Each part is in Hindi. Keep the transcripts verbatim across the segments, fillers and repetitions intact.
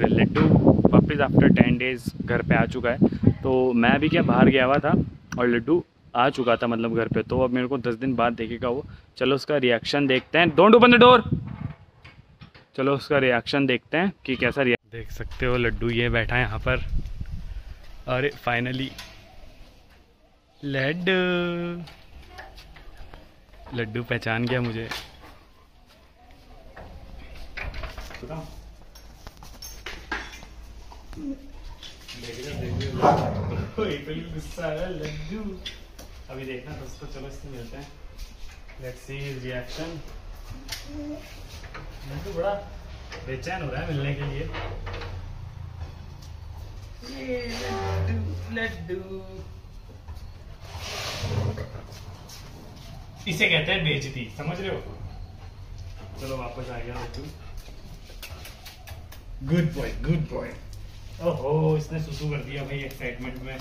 लड्डू वापस आफ्टर टेन डेज़ घर पे आ चुका है। तो मैं अभी क्या बाहर गया हुआ था और लड्डू आ चुका था मतलब घर पे। तो अब मेरे को दस दिन बाद देखेगा वो। चलो उसका रिएक्शन देखते हैं। Don't open the door. चलो उसका रिएक्शन देखते हैं कि कैसा रिएक्शन। देख सकते हो लड्डू ये बैठा है यहाँ पर। अरे फाइनली लड्डू लड्डू पहचान गया मुझे। लड्डू अभी देखना दोस्तों। चलो इससे मिलते हैं। Let's see his reaction. Laddu बड़ा बेचैन हो रहा है मिलने के लिए। ये लड्डू लड्डू इसे कहते हैं बेइज्जती, समझ रहे हो। चलो वापस आ गया Laddu. Good boy good boy. ओहो इसने सुसु कर दिया भाई एक्साइटमेंट में।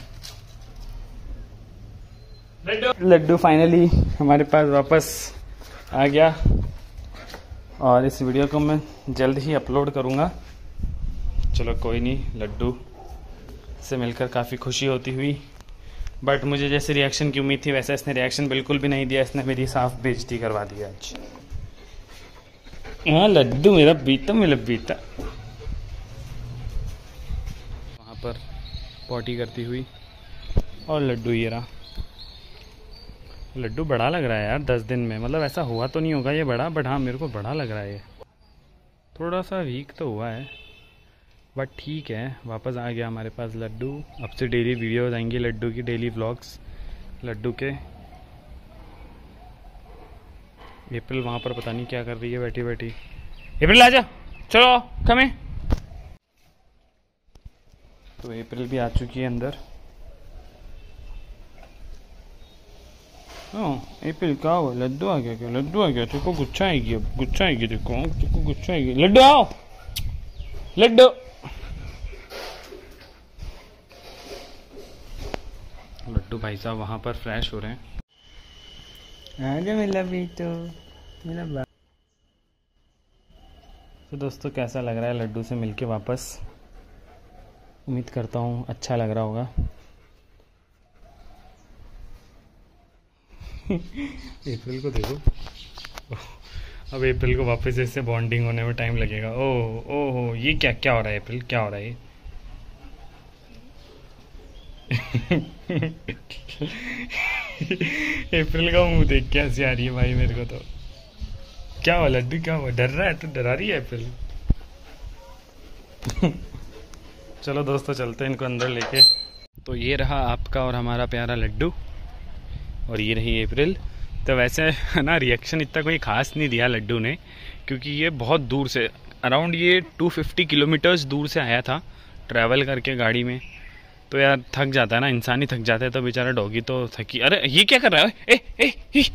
लड्डू लड्डू फाइनली हमारे पास वापस आ गया और इस वीडियो को मैं जल्द ही अपलोड करूँगा। चलो कोई नहीं, लड्डू से मिलकर काफ़ी खुशी होती हुई। बट मुझे जैसे रिएक्शन की उम्मीद थी वैसा इसने रिएक्शन बिल्कुल भी नहीं दिया। इसने मेरी साफ बेइज्जती करवा दी आज। हाँ लड्डू मेरा बीता मेरा बीता। वहाँ पर पॉटी करती हुई और लड्डू ये रहा। लड्डू बड़ा लग रहा है यार दस दिन में। मतलब ऐसा हुआ तो नहीं होगा ये बड़ा, बट हाँ मेरे को बड़ा लग रहा है ये। थोड़ा सा वीक तो हुआ है बट ठीक है। वापस आ गया हमारे पास लड्डू। अब से डेली वीडियोज आएंगी लड्डू की, डेली व्लॉग्स लड्डू के। अप्रैल वहाँ पर पता नहीं क्या कर रही है बैठी बैठी। अप्रैल आजा, चलो कमे। तो अप्रैल भी आ चुकी है अंदर। हाँ अप्रैल क्या हुआ? लड्डू आ गया क्या? लड्डू आ गया। तेरे को गुस्सा आएगी अब, गुस्सा आएगी देखो, तेरे को गुस्सा आएगी। लड्डू आओ, लड्डू लड्डू भाई साहब वहाँ पर फ्रेश हो रहे हैं। आजा मेरा बेटो, मेरा बा। तो दोस्तों कैसा लग रहा है लड्डू से मिलके वापस? उम्मीद करता हूँ अच्छा लग रहा होगा। अप्रैल को देखो। अब अप्रैल को वापस इससे बॉन्डिंग होने में टाइम लगेगा। ओह ओह ये क्या क्या हो रहा है अप्रैल, क्या हो रहा है ये? अप्रैल का मुंह देख के हंसी आ रही है भाई मेरे को। तो क्या हुआ लड्डू, क्या हुआ? डर रहा है तो डरा रही है अप्रैल। चलो दोस्तों चलते हैं इनको अंदर लेके। तो ये रहा आपका और हमारा प्यारा लड्डू और ये रही अप्रैल। तो वैसे है ना रिएक्शन इतना कोई ख़ास नहीं दिया लड्डू ने, क्योंकि ये बहुत दूर से अराउंड ये दो सौ पचास किलोमीटर्स दूर से आया था ट्रैवल करके गाड़ी में। तो यार थक जाता है ना, इंसान ही थक जाता है। तो बेचारा डॉगी तो थकी। अरे ये क्या कर रहा है? ए, ए, ए,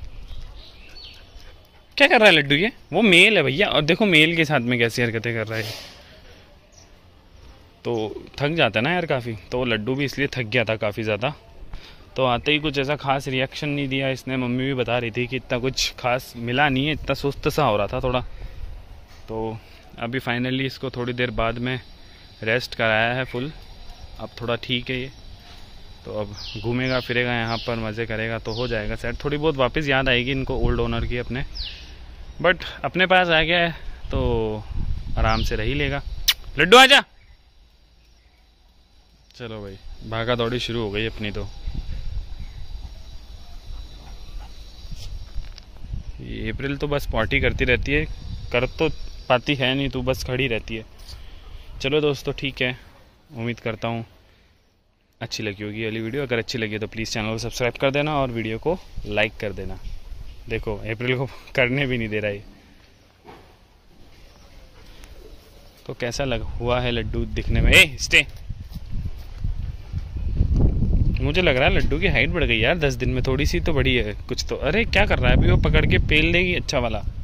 क्या कर रहा है लड्डू? ये वो मेल है भैया, और देखो मेल के साथ में कैसी हरकतें कर रहा है। तो थक जाता है ना यार काफ़ी। तो लड्डू भी इसलिए थक गया था काफ़ी ज़्यादा। तो आते ही कुछ ऐसा खास रिएक्शन नहीं दिया इसने। मम्मी भी बता रही थी कि इतना कुछ खास मिला नहीं है, इतना सुस्त सा हो रहा था थोड़ा। तो अभी फाइनली इसको थोड़ी देर बाद में रेस्ट कराया है फुल। अब थोड़ा ठीक है ये। तो अब घूमेगा फिरेगा यहाँ पर, मज़े करेगा तो हो जाएगा सेट। थोड़ी बहुत वापस याद आएगी इनको ओल्ड ओनर की अपने, बट अपने पास आ गया है तो आराम से रह ही लेगा। लड्डू आजा। चलो भाई भागा दौड़ी शुरू हो गई अपनी। तो ये अप्रैल तो बस पार्टी करती रहती है, कर तो पाती है नहीं, तो बस खड़ी रहती है। चलो दोस्तों ठीक है, उम्मीद करता हूँ अच्छी लगी होगी वाली वीडियो। अगर अच्छी लगी तो प्लीज़ चैनल को सब्सक्राइब कर देना और वीडियो को लाइक कर देना। देखो अप्रैल को करने भी नहीं दे रहा है। तो कैसा लग हुआ है लड्डू दिखने में? ए स्टे। मुझे लग रहा है लड्डू की हाइट बढ़ गई यार दस दिन में, थोड़ी सी तो बढ़ी है कुछ तो। अरे क्या कर रहा है अभी? वो पकड़ के पेल देगी अच्छा वाला।